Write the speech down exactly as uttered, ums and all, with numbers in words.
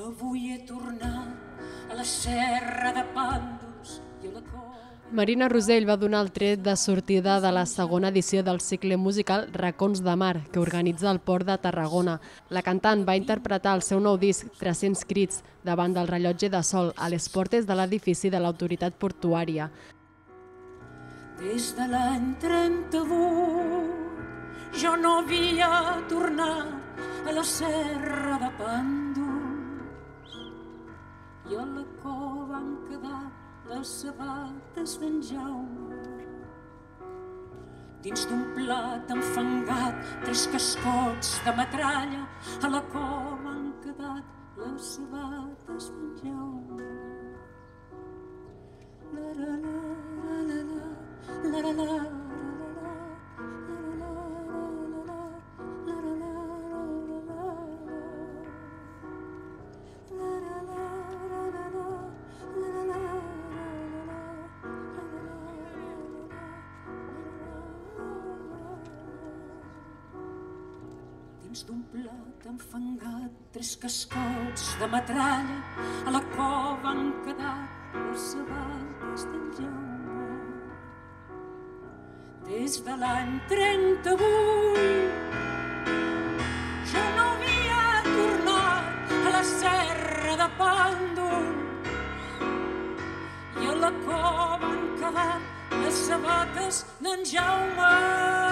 Avui he tornat a la serra de Pàndols i a la cova. Marina Rosell va donar el tret de sortida de la segona edició del cicle musical Racons de Mar, que organitza el Port de Tarragona. La cantant va interpretar el seu nou disc tres-cents crits davant del rellotge de sol a les portes de l'edifici de l'autoritat portuària. Des de l'any trenta-vuit jo no havia tornat a la serra de Pàndols i a la cova han quedat les sabates d'en Jaume. Dins d'un plat enfangat, tres cascots de metralla, a la cova han quedat les sabates d'en Jaume. La la la la la la la la la. Dins d'un plat enfangat, tres cascots de metralla, a la cova han quedat les sabates d'en Jaume. Des de l'any trenta-vuit jo no havia tornat a la serra de Pàndols i a la cova han quedat les sabates d'en Jaume.